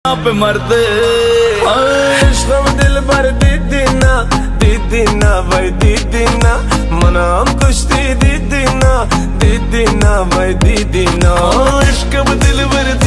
आप मरते इश्क में दिल भर दीदी ना भाई दीदी ना मना हम कुश्ती दीदी ना भाई दीदी ना इश्क में दिल भर